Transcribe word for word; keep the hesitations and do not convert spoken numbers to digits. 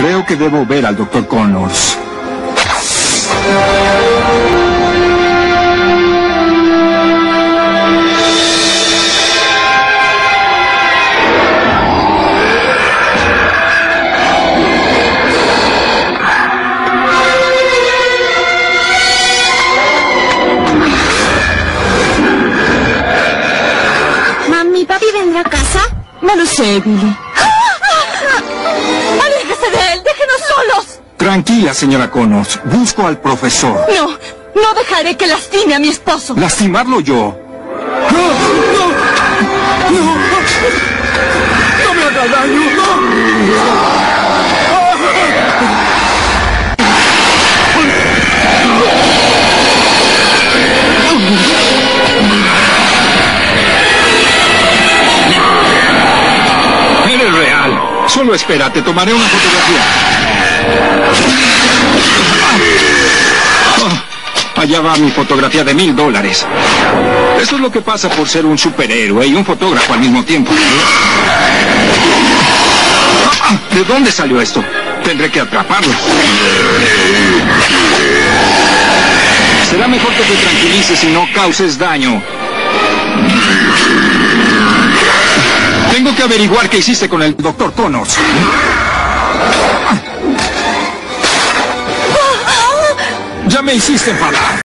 Creo que debo ver al doctor Connors. ¿Mami, papi vendrá a casa? No lo sé, Billy. ¡Aléjese de él! ¡Déjenos solos! Tranquila, señora Connors. Busco al profesor. No, no dejaré que lastime a mi esposo. ¿Lastimarlo yo? ¡No! ¡No! ¡No! ¡No me haga daño! ¡No! Eres real. Solo espera, te tomaré una fotografía. Oh, allá va mi fotografía de mil dólares. Eso es lo que pasa por ser un superhéroe y un fotógrafo al mismo tiempo. ¿De dónde salió esto? Tendré que atraparlo. Será mejor que te tranquilices y no causes daño. Tengo que averiguar qué hiciste con el doctor Connors. Ya me hiciste enfadar.